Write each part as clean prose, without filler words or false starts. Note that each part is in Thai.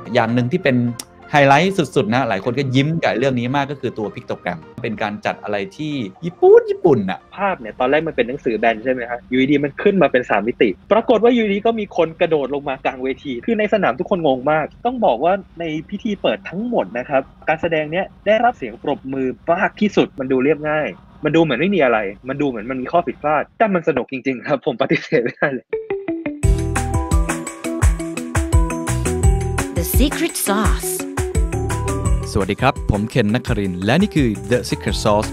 อย่างหนึ่งที่เป็นไฮไลท์สุดๆนะหลายคนก็ยิ้มกับเรื่องนี้มากก็คือตัวพิกโตแกรมเป็นการจัดอะไรที่ญี่ปุ่นภาพเนี่ยตอนแรกมันเป็นหนังสือแบนใช่ไหมฮะอยู่ดีมันขึ้นมาเป็น3มิติปรากฏว่าอยู่ดีก็มีคนกระโดดลงมากลางเวทีคือในสนามทุกคนงงมากต้องบอกว่าในพิธีเปิดทั้งหมดนะครับการแสดงเนี้ยได้รับเสียงปรบมือมากที่สุดมันดูเรียบง่ายมันดูเหมือนไม่มีอะไรมันดูเหมือนมันมีข้อผิดพลาดแต่มันสนุกจริงๆครับผมปฏิเสธไม่ได้เลย The Secret Sauce สวัสดีครับผมเคนนักครินทร์และนี่คือ The Secret Sauce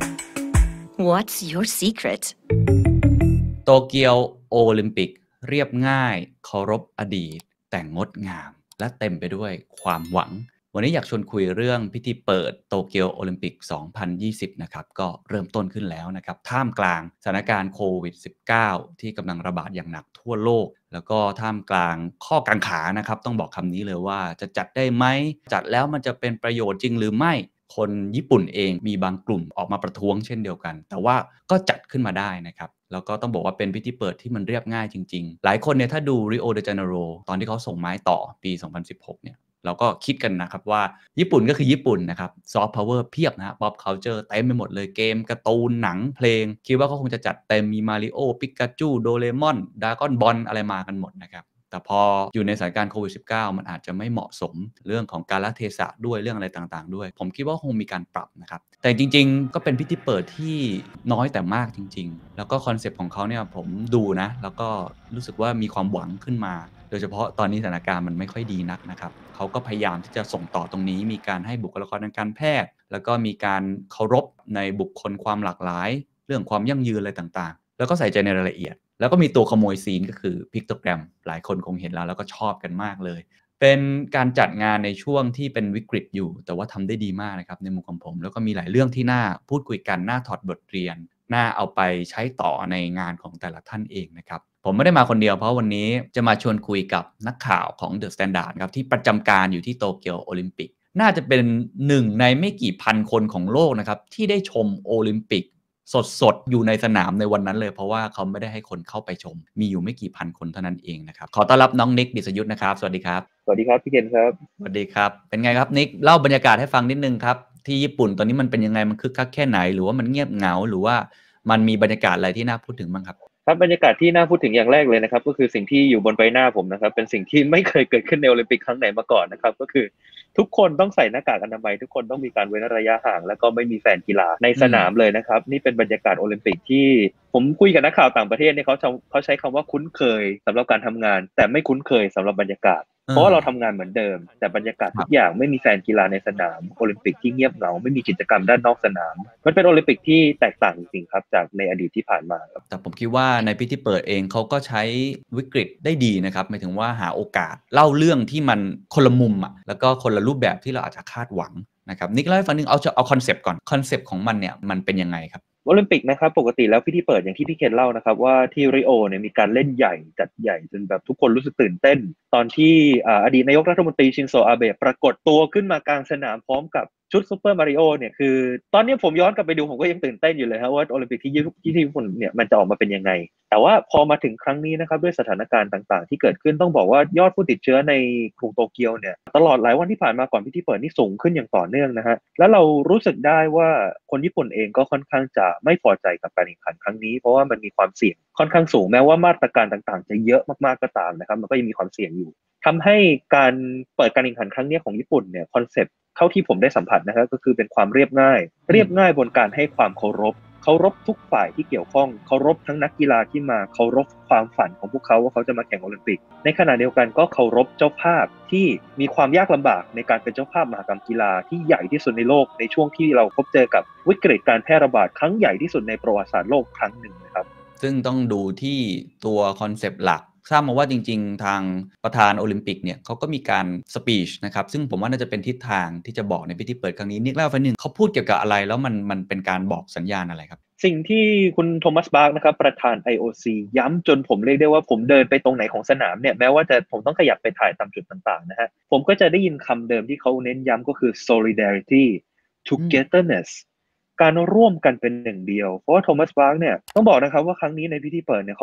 What's your secret โตเกียวโอลิมปิกเรียบง่ายเคารพอดีตแต่งดงามและเต็มไปด้วยความหวังวันนี้อยากชวนคุยเรื่องพิธีเปิดโตเกียวโอลิมปิก 2020 นะครับก็เริ่มต้นขึ้นแล้วนะครับท่ามกลางสถานการณ์โควิด -19 ที่กำลังระบาดอย่างหนักทั่วโลกแล้วก็ท่ามกลางข้อกังขานะครับต้องบอกคำนี้เลยว่าจะจัดได้ไหมจัดแล้วมันจะเป็นประโยชน์จริงหรือไม่คนญี่ปุ่นเองมีบางกลุ่มออกมาประท้วงเช่นเดียวกันแต่ว่าก็จัดขึ้นมาได้นะครับแล้วก็ต้องบอกว่าเป็นพิธีเปิดที่มันเรียบง่ายจริงๆหลายคนเนี่ยถ้าดู Rio de Janeiro ตอนที่เขาส่งไม้ต่อปี 2016 เนี่ยเราก็คิดกันนะครับว่าญี่ปุ่นก็คือญี่ปุ่นนะครับซอฟต์พาวเวอร์เพียบนะป๊อปคัลเจอร์เต็มไปหมดเลยเกมการ์ตูนหนังเพลงคิดว่าเขาคงจะจัดเต็มมีมาริโอปิกาจูโดเรมอนดราก้อนบอลอะไรมากันหมดนะครับแต่พออยู่ในสถานการณ์โควิด -19 มันอาจจะไม่เหมาะสมเรื่องของกาลเทศะด้วยเรื่องอะไรต่างๆด้วยผมคิดว่าคงมีการปรับนะครับแต่จริงๆก็เป็นพิธีเปิดที่น้อยแต่มากจริงๆแล้วก็คอนเซปต์ของเขาเนี่ยผมดูนะแล้วก็รู้สึกว่ามีความหวังขึ้นมาโดยเฉพาะตอนนี้สถานการณ์มันไม่ค่อยดีนักนะครับเขาก็พยายามที่จะส่งต่อตรงนี้มีการให้บุคลากรทางการแพทย์แล้วก็มีการเคารพในบุคคลความหลากหลายเรื่องความยั่งยืนอะไรต่างๆแล้วก็ใส่ใจในรายละเอียดแล้วก็มีตัวขโมยซีนก็คือพิกโตแกรมหลายคนคงเห็นแล้วก็ชอบกันมากเลยเป็นการจัดงานในช่วงที่เป็นวิกฤตอยู่แต่ว่าทำได้ดีมากนะครับในมุมของผมแล้วก็มีหลายเรื่องที่น่าพูดคุยกันน่าถอดบทเรียนน่าเอาไปใช้ต่อในงานของแต่ละท่านเองนะครับผมไม่ได้มาคนเดียวเพราะวันนี้จะมาชวนคุยกับนักข่าวของ The Standard ครับที่ประจำการอยู่ที่โตเกียวโอลิมปิกน่าจะเป็นหนึ่งในไม่กี่พันคนของโลกนะครับที่ได้ชมโอลิมปิกสดๆอยู่ในสนามในวันนั้นเลยเพราะว่าเขาไม่ได้ให้คนเข้าไปชมมีอยู่ไม่กี่พันคนเท่านั้นเองนะครับขอต้อนรับน้องนิกดิษยุทธนะครับสวัสดีครับสวัสดีครับพี่เคนครับสวัสดีครับเป็นไงครับนิกเล่าบรรยากาศให้ฟังนิดนึงครับที่ญี่ปุ่นตอนนี้มันเป็นยังไงมันคึกคักแค่ไหนหรือว่ามันเงียบเหงาหรือว่ามันมีบรรยากาศอะไรที่น่าพูดถึงบ้างครับครับบรรยากาศที่น่าพูดถึงอย่างแรกเลยนะครับก็คือสิ่งที่อยู่บนใบหน้าผมนะครับเป็นสิ่งที่ไม่เคยเกิดขึ้นในโอลิมปิกครั้งไหนมาก่อนนะครับก็คือทุกคนต้องใส่หน้ากากอนามัยทุกคนต้องมีการเว้นระยะห่างแล้วก็ไม่มีแฟนกีฬาในสนามเลยนะครับนี่เป็นบรรยากาศโอลิมปิกที่ผมคุยกับนักข่าวต่างประเทศเนี่ยเขาใช้คำว่าคุ้นเคยสำหรับการทำงานแต่ไม่คุ้นเคยสำหรับบรรยากาศเพราะว่าเราทำงานเหมือนเดิมแต่บรรยากาศทุกอย่างไม่มีแฟนกีฬาในสนามโอลิมปิกที่เงียบเหงาไม่มีกิจกรรมด้านนอกสนามมันเป็นโอลิมปิกที่แตกต่างจริงๆครับจากในอดีตที่ผ่านมาครับแต่ผมคิดว่าในพิธีเปิดเองเขาก็ใช้วิกฤตได้ดีนะครับหมายถึงว่าหาโอกาสเล่าเรื่องที่มันคนละมุมอ่ะแล้วก็คนละรูปแบบที่เราอาจจะคาดหวังนะครับนิกเล่าให้ฟังนึงเอาคอนเซปต์ก่อนคอนเซปต์ของมันเนี่ยมันเป็นยังไงครับโอลิมปิกนะครับปกติแล้วพิธีเปิดอย่างที่พี่เคนเล่านะครับว่าที่ริโอเนี่ยมีการเล่นใหญ่จัดใหญ่จนแบบทุกคนรู้สึกตื่นเต้นตอนที่อดีตนายกรัฐมนตรีชินโซอาเบะปรากฏตัวขึ้นมากลางสนามพร้อมกับชุดซูเปอร์มาริโอเนี่ยคือตอนนี้ผมย้อนกลับไปดูผมก็ยังตื่นเต้นอยู่เลยครับว่าโอลิมปิกที่ญี่ปุ่นเนี่ยมันจะออกมาเป็นยังไงแต่ว่าพอมาถึงครั้งนี้นะครับด้วยสถานการณ์ต่างๆที่เกิดขึ้นต้องบอกว่ายอดผู้ติดเชื้อในกรุงโตเกียวเนี่ยตลอดหลายวันที่ผ่านมาก่อนพิธีเปิดนี่สูงขึ้นอย่างต่อเนื่องนะฮะแล้วเรารู้สึกได้ว่าคนญี่ปุ่นเองก็ค่อนข้างจะไม่พอใจกับการแข่งขันครั้งนี้เพราะว่ามันมีความเสี่ยงค่อนข้างสูงแม้ว่ามาตรการต่างๆจะเยอะมากๆก็ตามนะครับมันก็ยังมีความเสี่ยงอยู่ทำให้การเปิดการแข่งขันครั้งนี้ของญี่ปุ่นเนี่ยคอนเซ็ปต์เท่าที่ผมได้สัมผัสนะครับก็คือเป็นความเรียบง่ายบนการให้ความเคารพทุกฝ่ายที่เกี่ยวข้องเคารพทั้งนักกีฬาที่มาเคารพความฝันของพวกเขาว่าเขาจะมาแข่งโอลิมปิกในขณะเดียวกันก็เคารพเจ้าภาพที่มีความยากลำบากในการเป็นเจ้าภาพมหกรรมกีฬาที่ใหญ่ที่สุดในโลกในช่วงที่เราพบเจอกับวิกฤตการแพร่ระบาดครั้งใหญ่ที่สุดในประวัติศาสตร์โลกครั้งหนึ่งนะครับซึ่งต้องดูที่ตัวคอนเซปต์หลักทราบมาว่าจริงๆทางประธานโอลิมปิกเนี่ยเขาก็มีการสปีชนะครับซึ่งผมว่าน่าจะเป็นทิศทางที่จะบอกในพิธีเปิดครั้งนี้นิกเล่าไปหนึ่งเขาพูดเกี่ยวกับอะไรแล้วมันเป็นการบอกสัญญาณอะไรครับสิ่งที่คุณโทมัสบาร์กนะครับประธาน IOC ย้ำจนผมเรียกได้ว่าผมเดินไปตรงไหนของสนามเนี่ยแม้ว่าผมต้องขยับไปถ่ายตามจุดต่างๆนะฮะผมก็จะได้ยินคำเดิมที่เขาเน้นย้ำก็คือ solidarity togetherness การร่วมกันเป็นหนึ่งเดียวเพราะว่าโทมัสบาร์กเนี่ยต้องบอกนะครับว่าครั้งนี้ในพิธีเปิดเนี่ยเขา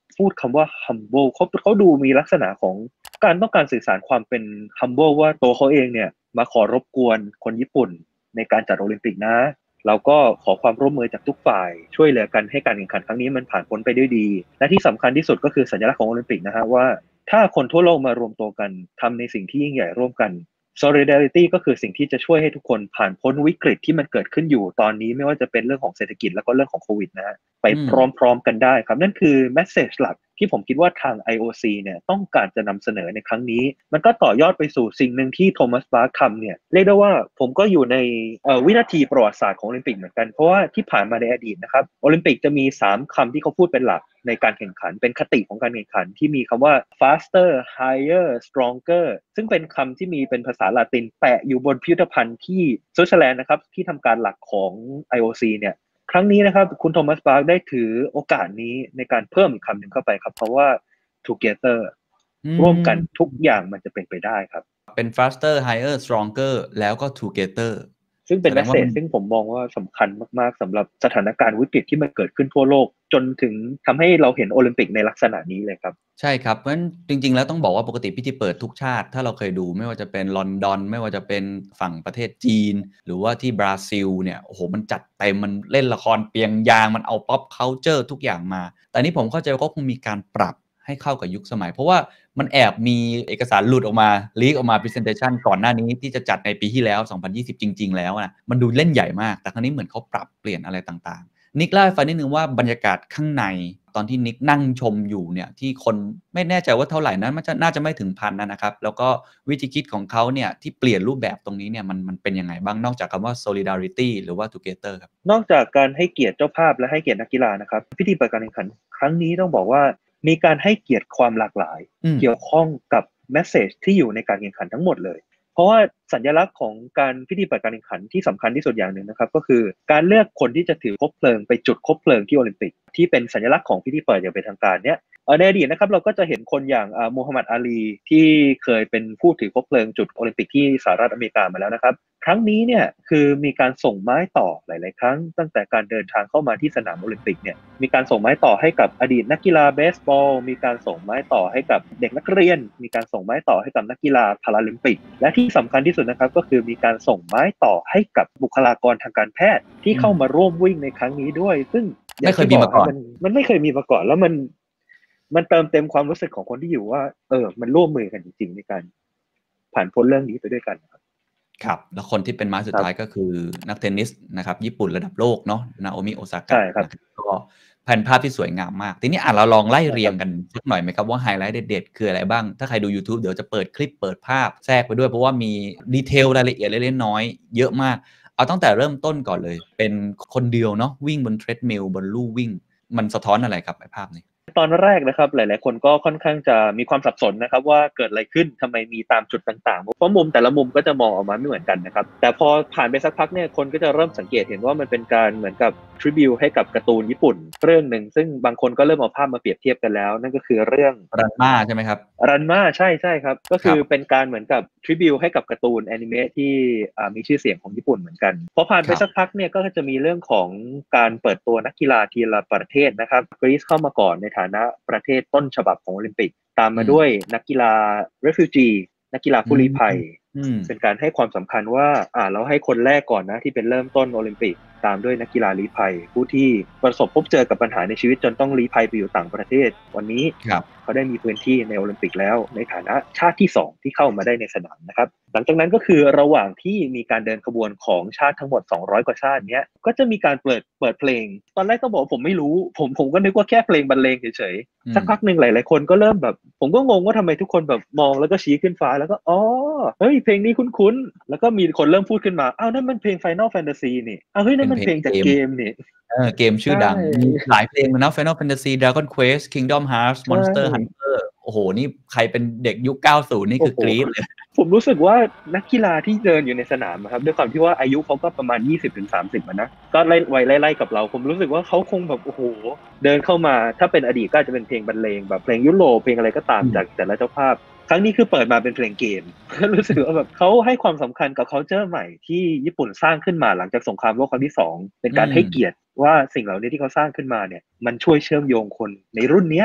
พูดคำว่า humble เขาดูมีลักษณะของการต้องการสื่อสารความเป็น humble ว่าตัวเขาเองเนี่ยมาขอรบกวนคนญี่ปุ่นในการจัดโอลิมปิกนะเราก็ขอความร่วมมือจากทุกฝ่ายช่วยเหลือกันให้การแข่งขันครั้งนี้มันผ่านพ้นไปด้วยดีและที่สำคัญที่สุดก็คือสัญลักษณ์ของโอลิมปิกนะฮะว่าถ้าคนทั่วโลกมารวมตัวกันทำในสิ่งที่ยิ่งใหญ่ร่วมกัน solidarity ก็คือสิ่งที่จะช่วยให้ทุกคนผ่านพ้นวิกฤตที่มันเกิดขึ้นอยู่ตอนนี้ไม่ว่าจะเป็นเรื่องของเศรษฐกิจแล้วก็เรื่องของโควิดนะฮะไปพร้อมๆกันได้ครับนั่นคือ message หลักที่ผมคิดว่าทาง IOC เนี่ยต้องการจะนำเสนอในครั้งนี้มันก็ต่อยอดไปสู่สิ่งหนึ่งที่โทมัสบาร์ทำเนี่ยเรียกได้ว่าผมก็อยู่ในวินาทีประวัติศาสตร์ของโอลิมปิกเหมือนกันเพราะว่าที่ผ่านมาในอดีตนะครับโอลิมปิกจะมี3คำที่เขาพูดเป็นหลักในการแข่งขันเป็นคติของการแข่งขันที่มีคำว่า faster higher stronger ซึ่งเป็นคำที่มีเป็นภาษาละตินแปะอยู่บนพิพิธภัณฑ์ที่สวิตเซอร์แลนด์นะครับที่ทำการหลักของ IOC เนี่ยครั้งนี้นะครับคุณโทมัสบาร์กได้ถือโอกาสนี้ในการเพิ่มอีกคำหนึ่งเข้าไปครับเพราะว่า together ร่วมกันทุกอย่างมันจะเป็นไปได้ครับเป็น faster higher stronger แล้วก็ together ซึ่งเป็นแมสเสจซึ่งผมมองว่าสำคัญมากๆสำหรับสถานการณ์วิกฤตที่มันเกิดขึ้นทั่วโลกจนถึงทำให้เราเห็นโอลิมปิกในลักษณะนี้เลยครับใช่ครับเพราะฉะนั้นจริงๆแล้วต้องบอกว่าปกติพิธีเปิดทุกชาติถ้าเราเคยดูไม่ว่าจะเป็นลอนดอนไม่ว่าจะเป็นฝั่งประเทศจีนหรือว่าที่บราซิลเนี่ยโอ้โหมันจัดเต็มมันเล่นละครเปียงยางมันเอา pop culture ทุกอย่างมาแต่นี้ผมเข้าใจว่าเขาคงมีการปรับให้เข้ากับยุคสมัยเพราะว่ามันแอบมีเอกสารหลุดออกมาลีกออกมา presentation ก่อนหน้านี้ที่จะจัดในปีที่แล้ว2020จริงๆแล้วนะมันดูเล่นใหญ่มากแต่ครั้งนี้เหมือนเขาปรับเปลี่ยนอะไรต่างๆนิกเล่าให้ฟังนิดนึงว่าบรรยากาศข้างในตอนที่นิกนั่งชมอยู่เนี่ยที่คนไม่แน่ใจว่าเท่าไหร่นั้นมันน่าจะไม่ถึงพันนะครับแล้วก็วิธีคิดของเขาเนี่ยที่เปลี่ยนรูปแบบตรงนี้เนี่ยมันเป็นยังไงบ้างนอกจากคำว่า solidarity หรือว่า together ครับนอกจากการให้เกียรติเจ้าภาพและให้เกียรตินักกีฬานะครับพิธีเปิดการแข่งขันครั้งนี้ต้องบอกว่ามีการให้เกียรติความหลากหลายเกี่ยวข้องกับแมสเสจที่อยู่ในการแข่งขันทั้งหมดเลยเพราะว่าสัญลักษณ์ของการพิธีเปิดการแข่งขันที่สำคัญที่สุดอย่างหนึ่งนะครับก็คือการเลือกคนที่จะถือคบเพลิงไปจุดคบเพลิงที่โอลิมปิกที่เป็นสัญลักษณ์ของพิธีเปิดอย่างเป็นทางการเนี้ยในอดีตนะครับเราก็จะเห็นคนอย่างมูฮัมหมัดอาลีที่เคยเป็นผู้ถือคบเพลิงจุดโอลิมปิกที่สหรัฐอเมริกามาแล้วนะครับครั้งนี้เนี่ยคือมีการส่งไม้ต่อหลายๆครั้งตั้งแต่การเดินทางเข้ามาที่สนามโอลิมปิกเนี่ยมีการส่งไม้ต่อให้กับอดีตนักกีฬาเบสบอลมีการส่งไม้ต่อให้กับเด็กนักเรียนมีการส่งไม้ต่อให้กับนักกีฬาพาราลิมปิกและที่สำคัญที่สุดนะครับก็คือมีการส่งไม้ต่อให้กับบุคลากรทางการแพทย์ที่เข้ามาร่วมวิ่งในครั้งนี้ด้วยซึ่งไม่เคยมีมาก่อนมันไม่เคยมีมาก่อนแล้วมันเติมเต็มความรู้สึกของคนที่อยู่ว่ามันร่วมมือกันจริงๆในการผ่านพ้นเรื่องนี้ไปด้วยกันครับแล้วคนที่เป็นไม้สุดท้ายก็คือนักเทนนิสนะครับญี่ปุ่นระดับโลกเนาะนาโอมิโอซากะก็แผนภาพที่สวยงามมากทีนี้เราลองไล่เรียงกันสักหน่อยไหมครับว่าไฮไลท์เด็ดๆคืออะไรบ้างถ้าใครดู YouTube เดี๋ยวจะเปิดคลิปเปิดภาพแทรกไปด้วยเพราะว่ามีดีเทลรายละเอียดเล็กๆน้อยๆเยอะมากเอาตั้งแต่เริ่มต้นก่อนเลยเป็นคนเดียวเนาะวิ่งบนเทรดมิลบนลู่วิ่งมันสะท้อนอะไรครับไอ้ภาพนี้ตอนแรกนะครับหลายๆคนก็ค่อนข้างจะมีความสับสนนะครับว่าเกิดอะไรขึ้นทำไมมีตามจุดต่างๆเพราะมุมแต่ละมุมก็จะมองออกมาไม่เหมือนกันนะครับแต่พอผ่านไปสักพักเนี่ยคนก็จะเริ่มสังเกตเห็นว่ามันเป็นการเหมือนกับทริบิวให้กับการ์ตูนญี่ปุ่นเรื่องหนึ่งซึ่งบางคนก็เริ่มเอาภาพมาเปรียบเทียบกันแล้วนั่นก็คือเรื่องรันม่าใช่ไหมครับรันม่าใช่ครับก็คือเป็นการเหมือนกับทริบิวให้กับการ์ตูนแอนิเมะที่มีชื่อเสียงของญี่ปุ่นเหมือนกันพอผ่านไปสักพักเนี่ยก็จะมีเรื่องของการเปิดตัวนักกีฬาทีละประเทศนะครับกรีซเข้ามาก่อนในฐานะประเทศต้นฉบับของโอลิมปิกตามมาด้วยนักกีฬา refugee นักกีฬาผู้ลี้ภัยเป็นการให้ความสำคัญว่าเราให้คนแรกก่อนนะที่เป็นเริ่มต้นโอลิมปิกตามด้วยนักกีฬาลี้ภัยผู้ที่ประสบพบเจอกับปัญหาในชีวิตจนต้องลี้ภัยไปอยู่ต่างประเทศวันนี้เขาได้มีพื้นที่ในโอลิมปิกแล้วในฐานะชาติที่2ที่เข้ามาได้ในสนามนะครับหลังจากนั้นก็คือระหว่างที่มีการเดินขบวนของชาติทั้งหมด200กว่าชาติเนี้ยก็จะมีการเปิดเพลงตอนแรกก็บอกผมไม่รู้ผมก็นึกว่าแค่เพลงบรรเลงเฉยๆสักพักนึงหลายๆคนก็เริ่มแบบผมก็งงว่าทำไมทุกคนแบบมองแล้วก็ชี้ขึ้นฟ้าแล้วก็เฮ้ยเพลงนี้คุ้นๆแล้วก็มีคนเริ่มพูดขึ้นมานั่นมันเพลง Final Fantasy นี่เฮ้ยนั่นมันเพลงจากเกมนี่เกมชื่อดังมีหลายเพลงเลยนะ Final Fantasy Dragon Quest Kingdom Hearts Monster Hunter โอ้โหนี่ใครเป็นเด็กยุค90นี่คือกรี๊ดเลยผมรู้สึกว่านักกีฬาที่เดินอยู่ในสนามครับด้วยความที่ว่าอายุเขาก็ประมาณ 20-30 นะก็ไล่กับเราผมรู้สึกว่าเขาคงแบบโอ้โหเดินเข้ามาถ้าเป็นอดีตก็จะเป็นเพลงบรรเลงแบบเพลงยุโรปเพลงอะไรก็ตามจากแต่ละเจ้าภาพครั้งนี้คือเปิดมาเป็นเพลงเกมรู้สึกว่าแบบเขาให้ความสำคัญกับ culture ใหม่ที่ญี่ปุ่นสร้างขึ้นมาหลังจากสงครามโลกครั้งที่2เป็นการให้เกียรติว่าสิ่งเหล่านี้ที่เขาสร้างขึ้นมาเนี่ยมันช่วยเชื่อมโยงคนในรุ่นเนี้ย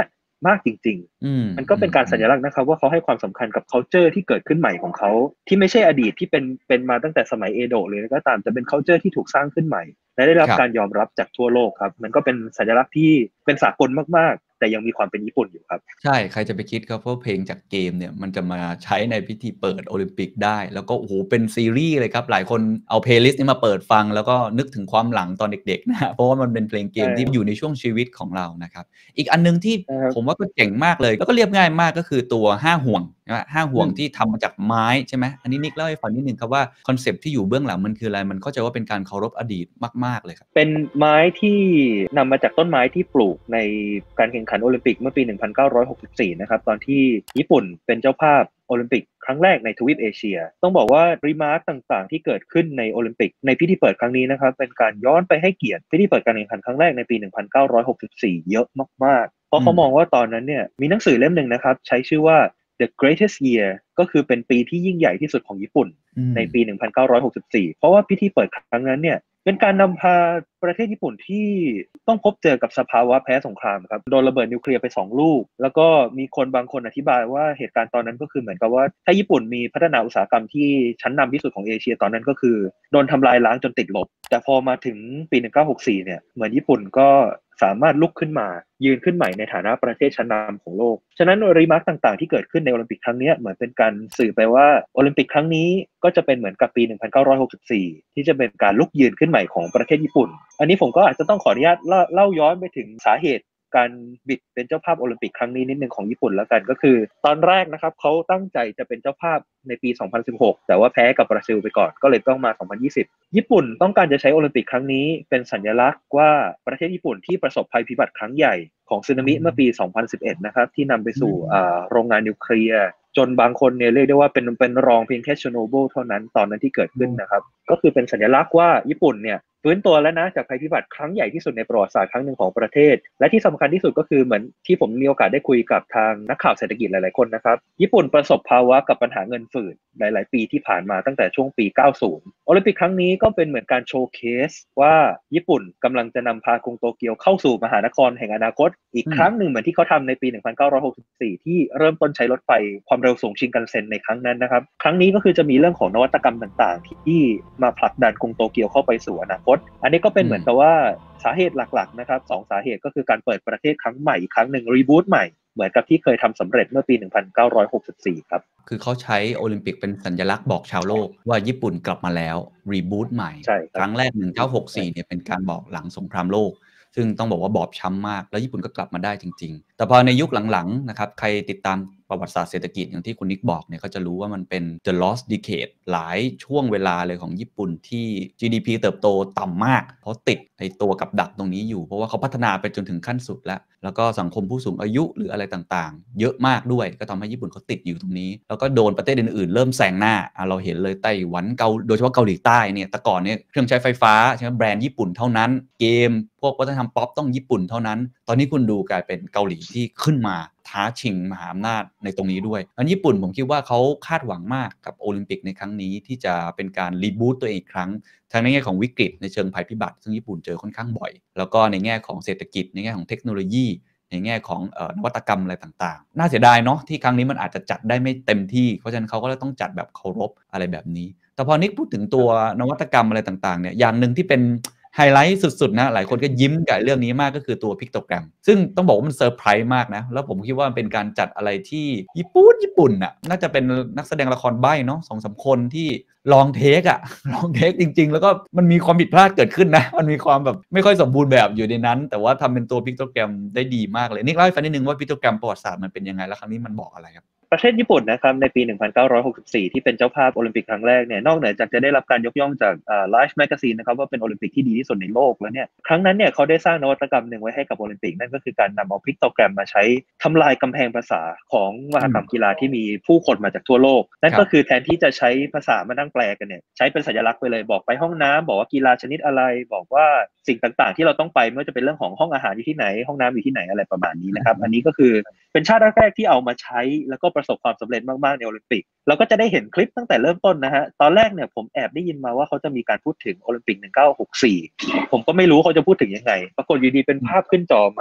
มากจริงๆมันก็เป็นการสัญลักษณ์นะครับว่าเขาให้ความสำคัญกับ culture ที่เกิดขึ้นใหม่ของเขาที่ไม่ใช่อดีตที่เป็นมาตั้งแต่สมัยเอโดะเลยก็ตามจะเป็น culture ที่ถูกสร้างขึ้นใหม่และได้รับการยอมรับจากทั่วโลกครับมันก็เป็นสัญลักษณ์ที่เป็นสากลมากๆแต่ยังมีความเป็นญี่ปุ่นอยู่ครับใช่ใครจะไปคิดครับเพราะเพลงจากเกมเนี่ยมันจะมาใช้ในพิธีเปิดโอลิมปิกได้แล้วก็โอ้โหเป็นซีรีส์เลยครับหลายคนเอาเพลย์ลิสต์นี้มาเปิดฟังแล้วก็นึกถึงความหลังตอนเด็กๆนะเพราะว่ามันเป็นเพลงเกมที่อยู่ในช่วงชีวิตของเรานะครับอีกอันนึงที่ผมว่าก็เจ๋งมากเลยแล้วก็เรียบง่ายมากก็คือตัว5ห่วงนะ5ห่วงที่ทำมาจากไม้ใช่ไหมอันนี้นิกเล่าให้ฟังนิดนึงครับว่าคอนเซปต์ที่อยู่เบื้องหลังมันคืออะไรมันเข้าใจว่าเป็นการเคารพอดีตมากๆเลยครับเป็นไม้ที่นำมาจากต้นไม้ที่ปลูกในการแข่งขันโอลิมปิกเมื่อปี 1964 นะครับตอนที่ญี่ปุ่นเป็นเจ้าภาพโอลิมปิกครั้งแรกในทวีปเอเชียต้องบอกว่ารีมาร์คต่างๆที่เกิดขึ้นในโอลิมปิกในพิธีเปิดครั้งนี้นะครับเป็นการย้อนไปให้เกียรติพิธีเปิดการแข่งขันครั้งแรกในปี 1964 เยอะมากๆเพราะเขามองว่าตอนนั้นเนี่ยมีหนังสือเล่มหนึ่งนะครับใช้ชื่อว่า The Greatest Year ก็คือเป็นปีที่ยิ่งใหญ่ที่สุดของญี่ปุ่นในปี 1964 เพราะว่าพิธีเปิดครั้งนั้นเนี่ยเป็นการนำพาประเทศญี่ปุ่นที่ต้องพบเจอกับสภาวะแพ้สงครามครับโดนระเบิดนิวเคลียร์ไป2ลูกแล้วก็มีคนบางคนอธิบายว่าเหตุการณ์ตอนนั้นก็คือเหมือนกับว่าถ้าญี่ปุ่นมีพัฒนาอุตสาหกรรมที่ชั้นนำที่สุดของเอเชียตอนนั้นก็คือโดนทำลายล้างจนติดลบแต่พอมาถึงปี 1964 เนี่ยเหมือนญี่ปุ่นก็สามารถลุกขึ้นมายืนขึ้นใหม่ในฐานะประเทศชั้นนำของโลกฉะนั้นรีมาร์คต่างๆที่เกิดขึ้นในโอลิมปิกครั้งนี้เหมือนเป็นการสื่อไปว่าโอลิมปิกครั้งนี้ก็จะเป็นเหมือนกับปี 1964 ที่จะเป็นการลุกยืนขึ้นใหม่ของประเทศญี่ปุ่นอันนี้ผมก็อาจจะต้องขออนุญาตเล่าย้อนไปถึงสาเหตุการบิดเป็นเจ้าภาพโอลิมปิกครั้งนี้นิดนึงของญี่ปุ่นแล้วกันก็คือตอนแรกนะครับเขาตั้งใจจะเป็นเจ้าภาพในปี 2016 แต่ว่าแพ้กับบราซิลไปก่อนก็เลยต้องมา 2020 ญี่ปุ่นต้องการจะใช้โอลิมปิกครั้งนี้เป็นสัญลักษณ์ว่าประเทศญี่ปุ่นที่ประสบภัยพิบัติครั้งใหญ่ของสึนามิเมื่อปี 2011 นะครับที่นำไปสู่โรงงานนิวเคลียร์จนบางคนเนี่ยเรียกได้ว่าเป็นรองเพียงแค่เชอร์โนบิลเท่านั้นตอนนั้นที่เกิดขึ้นนะครับก็คือเป็นสัญลักษณ์ว่าญี่ปุ่นเนี่ยฟื้นตัวแล้วนะจากภัยพิบัติครั้งใหญ่ที่สุดในประวัติศาสตร์ครั้งหนึ่งของประเทศและที่สำคัญที่สุดก็คือเหมือนที่ผมมีโอกาสได้คุยกับทางนักข่าวเศรษฐกิจหลายๆคนนะครับญี่ปุ่นประสบภาวะกับปัญหาเงินฝืดหลายๆปีที่ผ่านมาตั้งแต่ช่วงปี 90 โอลิมปิกครั้งนี้ก็เป็นเหมือนการโชว์เคสว่าญี่ปุ่นกำลังจะนำพากรุงโตเกียวเข้าสู่มหานครแห่งอนาคตอีกครั้งหนึ่งเหมือนที่เขาทำในปี 1964 ที่เริ่มต้นใช้รถไฟความเร็วสูงชินคันเซ็นในครั้งนั้นนะครับครั้งนี้ก็คือจะมีเรื่องของนวัตกรรมต่างๆที่มาผลักดันกรุงโตเกียวเข้าไปสู่อนาคตอันนี้ก็เป็นเหมือนกับว่าสาเหตุหลักๆนะครับ2สาเหตุก็คือการเปิดประเทศครั้งใหม่อีกครั้งหนึ่งรีบูตใหม่เหมือนกับที่เคยทำสำเร็จเมื่อปี 1964 ครับคือเขาใช้โอลิมปิกเป็นสัญลักษณ์บอกชาวโลกว่าญี่ปุ่นกลับมาแล้วรีบูตใหม่ครั้งแรก 1964 เนี่ยเป็นการบอกหลังสงครามโลกซึ่งต้องบอกว่าบอบช้ำมากแล้วญี่ปุ่นก็กลับมาได้จริงๆแต่พอในยุคหลังๆนะครับใครติดตามประวัติศาสตร์เศรษฐกิจอย่างที่คุณนิกบอกเนี่ยก็จะรู้ว่ามันเป็น the lost decade หลายช่วงเวลาเลยของญี่ปุ่นที่ GDP เติบโตต่ำมากเพราะติดไอ้ตัวกับดักตรงนี้อยู่เพราะว่าเขาพัฒนาไปจนถึงขั้นสุดแล้วก็สังคมผู้สูงอายุหรืออะไรต่างๆเยอะมากด้วยก็ทำให้ญี่ปุ่นเขาติดอยู่ตรงนี้แล้วก็โดนประเทศอื่นๆเริ่มแซงหน้าเราเห็นเลยไต้หวันโดยเฉพาะเกาหลีใต้เนี่ยแต่ก่อนเนี่ยเครื่องใช้ไฟฟ้าใช่ไหมแบรนด์ญี่ปุ่นเท่านั้นเกมพวกวัฒนธรรมป๊อปต้องญี่ปุ่นเท่านั้นตอนนี้คุณดูกลายเป็นเกาหลีที่ขึ้นมาท้าชิงมหาอำนาจในตรงนี้ด้วยอันญี่ปุ่นผมคิดว่าเขาคาดหวังมากกับโอลิมปิกในครั้งนี้ที่จะเป็นการรีบูตตัวเองอีกครั้งทั้งในแง่ของวิกฤตในเชิงภัยพิบัติซึ่งญี่ปุ่นเจอค่อนข้างบ่อยแล้วก็ในแง่ของเศรษฐกิจในแง่ของเทคโนโลยีในแง่ของนวัตกรรมอะไรต่างๆน่าเสียดายเนาะที่ครั้งนี้มันอาจจะจัดได้ไม่เต็มที่เพราะฉะนั้นเขาก็เลยต้องจัดแบบเคารพอะไรแบบนี้แต่พอนิกพูดถึงตัวนวัตกรรมอะไรต่างๆเนี่ยอย่างนึงที่เป็นไฮไลท์สุดๆนะหลายคนก็ยิ้มกับเรื่องนี้มากก็คือตัวพิกโตแกรมซึ่งต้องบอกว่ามันเซอร์ไพรส์มากนะแล้วผมคิดว่ามันเป็นการจัดอะไรที่ญี่ปุ่นน่ะน่าจะเป็นนักแสดงละครใบ้เนาะ 2-3 คนที่ลองเทคลองเทคจริงๆแล้วก็มันมีความผิดพลาดเกิดขึ้นนะมันมีความแบบไม่ค่อยสมบูรณ์แบบอยู่ในนั้นแต่ว่าทำเป็นตัวพิกโตแกรมได้ดีมากเลยนิกเล่าให้ฟังนิดนึงว่าพิกโตแกรมประวัติศาสตร์มันเป็นยังไงแล้วครั้งนี้มันบอกอะไรครับประเทศญี่ปุ่นนะครับในปี 1964 ที่เป็นเจ้าภาพโอลิมปิกครั้งแรกเนี่ยนอกเหนือจากจะได้รับการยกย่องจากLife Magazine นะครับว่าเป็นโอลิมปิกที่ดีที่สุดในโลกแล้วเนี่ยครั้งนั้นเนี่ยเขาได้สร้างนวัตกรรมหนึ่งไว้ให้กับโอลิมปิกนั่นก็คือการนำเอาพิกโตแกรมมาใช้ทำลายกำแพงภาษาของมหกรรมกีฬาที่มีผู้คนมาจากทั่วโลกนั่นก็คือแทนที่จะใช้ภาษามานั่งแปลกันเนี่ยใช้เป็นสัญลักษณ์ไปเลยบอกไปห้องน้ำบอกว่ากีฬาชนิดอะไรบอกว่าสิ่งต่างๆที่เราต้องไปไม่ว่าจะเป็นเรื่องของห้องอาหารอยู่ที่ไหนห้องน้ำอยู่ที่ไหนอะไรประมาณนี้นะครับอันนี้ก็คือเป็นชาติแรกๆที่เอามาใช้แล้วก็ประสบความสำเร็จมากๆในโอลิมปิกเราก็จะได้เห็นคลิปตั้งแต่เริ่มต้นนะฮะตอนแรกเนี่ยผมแอบได้ยินมาว่าเขาจะมีการพูดถึงโอลิมปิก 1964ผมก็ไม่รู้เขาจะพูดถึงยังไงปรากฏอยู่ดีเป็นภาพขึ้นจอมา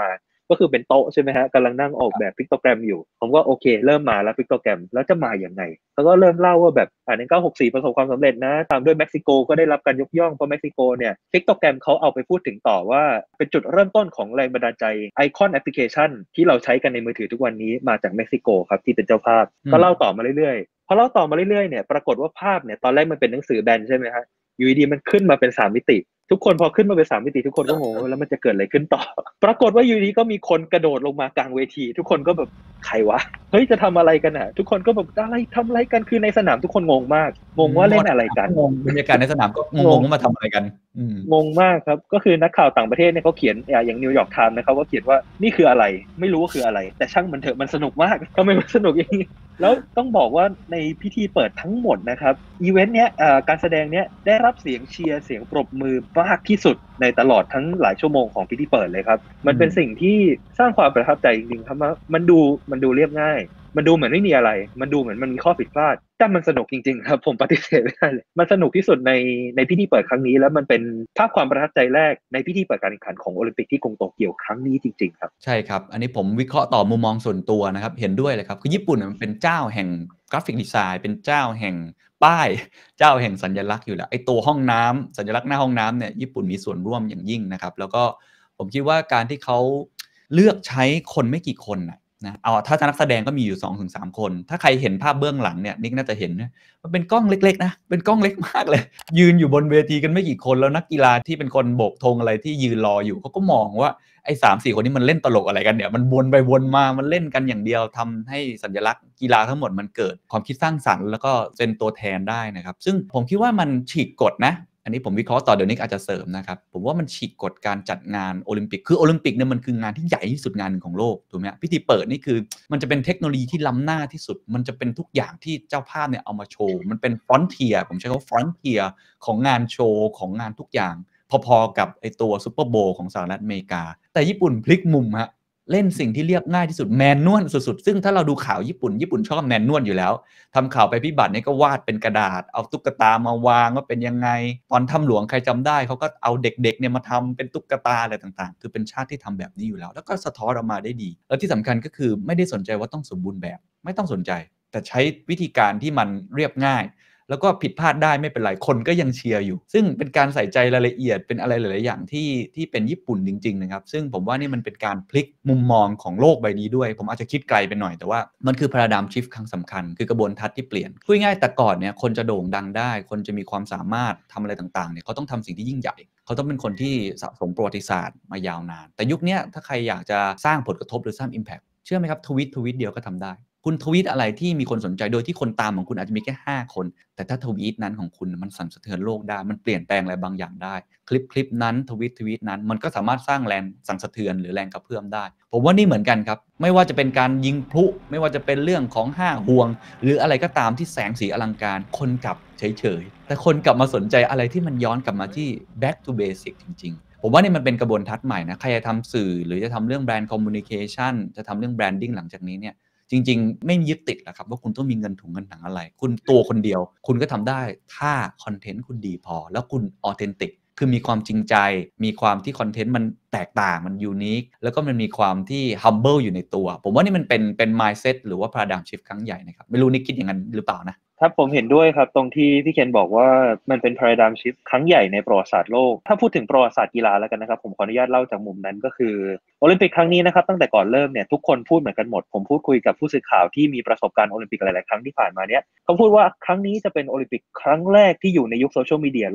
ก็คือเป็นโต๊ะใช่ไหมฮะกำลังนั่งออกแบบพิกโตแกรมอยู่ผมก็โอเคเริ่มมาแล้วพิกโตแกรมแล้วจะมาอย่างไงเขาก็เริ่มเล่าว่าแบบ1964ประสบความสำเร็จนะตามด้วยเม็กซิโกก็ได้รับการยกย่องเพราะเม็กซิโกเนี่ยพิกโตแกรมเขาเอาไปพูดถึงต่อว่าเป็นจุดเริ่มต้นของแรงบันดาลใจไอคอนแอปพลิเคชันที่เราใช้กันในมือถือทุกวันนี้มาจากเม็กซิโกครับที่เป็นเจ้าภาพก็เล่าต่อมาเรื่อยๆพอเล่าต่อมาเรื่อยๆเนี่ยปรากฏว่าภาพเนี่ยตอนแรกมันเป็นหนังสือแบนใช่ไหมฮะอยู่ดีมันขึ้นมาเป็น3มิติทุกคนพอขึ้นมาเป็น3มิติทุกคนก็งงแล้วมันจะเกิดอะไรขึ้นต่อปรากฏว่าอยู่ดีก็มีคนกระโดดลงมากลางเวทีทุกคนก็แบบใครวะเฮ้ยจะทำอะไรกันอ่ะทุกคนก็แบบอะไรทำอะไรกันคือในสนามทุกคนงงมากงงว่าเล่นอะไรกันงงบรรยากาศในสนามก็งงว่ามาทำอะไรกันงงมากครับก็คือนักข่าวต่างประเทศเนี่ยเขาเขียนอย่างนิวยอร์กไทม์นะครับว่าเขียนว่านี่คืออะไรไม่รู้ว่าคืออะไรแต่ช่างมันเถอะมันสนุกมากทำไมมันสนุกอย่างนี้แล้วต้องบอกว่าในพิธีเปิดทั้งหมดนะครับอีเวนต์เนี้ยการแสดงเนี้ยได้รับเสียงเชียร์เสียงปรบมือมากที่สุดในตลอดทั้งหลายชั่วโมงของพิธีเปิดเลยครับมันเป็นสิ่งที่สร้างความประทับใจจริงๆครับมันดูเรียบง่ายมันดูเหมือนไม่มีอะไรมันดูเหมือนมันมีข้อผิดพลาดแต่มันสนุกจริงๆครับผมปฏิเสธไม่ได้เลยมันสนุกที่สุดในพิธีเปิดครั้งนี้แล้วมันเป็นภาพความประทับใจแรกในพิธีเปิดการแข่งขันของโอลิมปิกที่กรุงโตเกียวครั้งนี้จริงๆครับใช่ครับอันนี้ผมวิเคราะห์ต่อมุมมองส่วนตัวนะครับเห็นด้วยเลยครับคือญี่ปุ่นมันเป็นเจ้าแห่งกราฟิกดีไซน์เป็นเจ้าแห่งป้ายเจ้าแห่งสัญลักษณ์อยู่แล้วไอ้ตัวห้องน้ำสัญลักษณ์หน้าห้องน้ำเนี่ยญี่ปุ่นมีส่วนร่วมอย่างยิ่งนะครับแล้วก็ผมคิดว่าการที่เขาเลือกใช้คนไม่กี่คนนะเอาถ้านักแสดงก็มีอยู่ 2-3 คนถ้าใครเห็นภาพเบื้องหลังเนี่ยนิกน่าจะเห็นนะมันเป็นกล้องเล็กๆนะเป็นกล้องเล็กมากเลยยืนอยู่บนเวทีกันไม่กี่คนแล้วนักกีฬาที่เป็นคนโบกธงอะไรที่ยืนรออยู่เขาก็มองว่าไอ้3-4 คนนี้มันเล่นตลกอะไรกันเนี่ยมันวนไปวนมามันเล่นกันอย่างเดียวทำให้สัญลักษณ์กีฬาทั้งหมดมันเกิดความคิดสร้างสรรค์แล้วก็เป็นตัวแทนได้นะครับซึ่งผมคิดว่ามันฉีกกฎนะอันนี้ผมวิเคราะห์ต่อเดี๋ยวนี้อาจจะเสริมนะครับผมว่ามันฉีกกฎการจัดงานโอลิมปิกคือโอลิมปิกเนี่ยมันคืองานที่ใหญ่ที่สุดงานหนึ่งของโลกถูกไหมพิธีเปิดนี่คือมันจะเป็นเทคโนโลยีที่ล้ำหน้าที่สุดมันจะเป็นทุกอย่างที่เจ้าภาพเนี่ยเอามาโชว์มันเป็นฟรอนเทียร์ผมใช้คำว่าฟรอนเทียร์ของงานโชว์ของงานทุกอย่างพอๆกับไอตัวซุปเปอร์โบว์ของสหรัฐอเมริกาแต่ญี่ปุ่นพลิกมุมฮะเล่นสิ่งที่เรียบง่ายที่สุดแมนนวลสุดๆซึ่งถ้าเราดูข่าวญี่ปุ่นชอบแมนนวลอยู่แล้วทำข่าวไปพิบัติเนี่ยก็วาดเป็นกระดาษเอาตุ๊กตามาวางว่าเป็นยังไงตอนทำหลวงใครจำได้เขาก็เอาเด็กๆเนี่ยมาทำเป็นตุ๊กตาอะไรต่างๆคือเป็นชาติที่ทำแบบนี้อยู่แล้วแล้วก็สะท้อนออกมาได้ดีแล้วที่สำคัญก็คือไม่ได้สนใจว่าต้องสมบูรณ์แบบไม่ต้องสนใจแต่ใช้วิธีการที่มันเรียบง่ายแล้วก็ผิดพลาดได้ไม่เป็นไรคนก็ยังเชียร์อยู่ซึ่งเป็นการใส่ใจรายละเอียดเป็นอะไรหลายๆอย่างที่เป็นญี่ปุ่นจริงๆนะครับซึ่งผมว่านี่มันเป็นการพลิกมุมมองของโลกใบนี้ด้วยผมอาจจะคิดไกลไปหน่อยแต่ว่ามันคือ paradigm shift ครั้งสำคัญคือกระบวนทัศน์ที่เปลี่ยนพูดง่ายแต่ก่อนเนี่ยคนจะโด่งดังได้คนจะมีความสามารถทำอะไรต่างๆเนี่ยเขาต้องทำสิ่งที่ยิ่งใหญ่เขาต้องเป็นคนที่สะสมประวัติศาสตร์มายาวนานแต่ยุคนี้ถ้าใครอยากจะสร้างผลกระทบหรือสร้าง impact เชื่อไหมครับทวีตเดียวก็ทำได้คุณทวีตอะไรที่มีคนสนใจโดยที่คนตามของคุณอาจจะมีแค่5คนแต่ถ้าทวีตนั้นของคุณมันสั่นสะเทือนโลกได้มันเปลี่ยนแปลงอะไรบางอย่างได้คลิปนั้นทวีตนั้นมันก็สามารถสร้างแรงสั่นสะเทือนหรือแรงกระเพื่อมได้ผมว่านี่เหมือนกันครับไม่ว่าจะเป็นการยิงพลุไม่ว่าจะเป็นเรื่องของ5ห่วงหรืออะไรก็ตามที่แสงสีอลังการคนกลับเฉยๆแต่คนกลับมาสนใจอะไรที่มันย้อนกลับมาที่ back to basic จริงๆผมว่านี่มันเป็นกระบวนทัศน์ใหม่นะใครจะทำสื่อหรือจะทำเรื่องแบรนด์คอมมูนิเคชันจะทำเรื่องแบรนดิ้งหลังจากนี้เนี่ยจริงๆไม่ยึดติดหรอกครับว่าคุณต้องมีเงินถุงเงินถังอะไรคุณตัวคนเดียวคุณก็ทำได้ถ้าคอนเทนต์คุณดีพอแล้วคุณออเทนติกคือมีความจริงใจมีความที่คอนเทนต์มันแตกต่างมันยูนิคแล้วก็มันมีความที่ humble อยู่ในตัวผมว่านี่มันเป็น mindset หรือว่า paradigm shift ครั้งใหญ่นะครับไม่รู้นิกคิดอย่างนั้นหรือเปล่านะครับผมเห็นด้วยครับตรงที่พี่เคนบอกว่ามันเป็น paradigm shift ครั้งใหญ่ในประวัติศาสตร์โลกถ้าพูดถึงประวัติศาสตร์กีฬาแล้วกันนะครับผมขออนุญาตเล่าจากมุมนั้นก็คือโอลิมปิกครั้งนี้นะครับตั้งแต่ก่อนเริ่มเนี่ยทุกคนพูดเหมือนกันหมดผมพูดคุยกับผู้สื่อข่าวที่มีประสบการณ์โอลิมปิกหลายๆครั้งที่ผ่านมาเนี่ยเขาพูดว่าครั้งนี้จะเป็นโอลิมปิกครั้งแรกที่อยู่ในยุคโซเชียลมีเดีย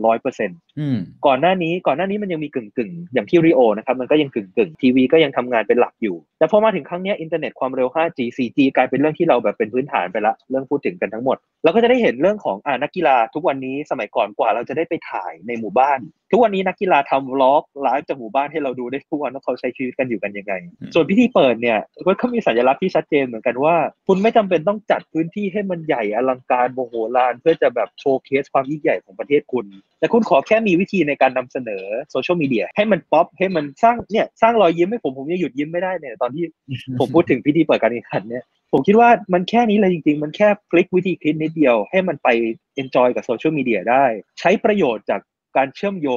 100% ก่อนหน้านี้มันยังมีกึ่งอย่างที่ริโอนะครับมันก็ยังกึ่งทีวีก็ยังทำงานเป็นหลักอยู่แต่พอมาถึงครั้งนี้อินเทอร์เน็ตความเร็ว 5G 4G กลายเป็นเรื่องที่เราแบบเป็นพื้นฐานไปละเรื่องพูดถึงกันทั้งหมดเราก็จะได้เห็นเรื่องของนักกีฬาทุกวันนี้สมัยก่อนกว่าเราจะได้ไปถ่ายในหมู่บ้านทุกวันนี้นักกีฬาทำวล็อกไลฟ์จากหมู่บ้านให้เราดูได้ทุกวันว่าเขาใช้ชีวิตกันอยู่กันยังไงส่วนพิธีเปิดเนี่ยก็มีสัญลักษณ์ที่ชัดเจนเหมือนกันว่าคุณไม่จำเป็นต้องจัดพื้นที่ให้มันใหญ่อลังการโมโหลานเพื่อจะแบบโชว์เคสความยิ่งใหญ่ของประเทศคุณแต่คุณขอแค่มีวิธีในการนำเสนอโซเชียลมีเดียให้มันป๊อปให้มันสร้างรอยยิ้มให้ผมยังหยุดยิ้มไม่ได้เนี่ยตอนที่ ผมพูดถึงพิธีเปิดการแข่งขันเนี่ยผมคิดว่ามันแค่นี้เลยจริงๆมันแค่พลิกวิธีคิดนิดเดียวให้มันไป enjoy กับโซเชียลมีเดียได้ใช้ประโยชน์จากการเชื่อมโยง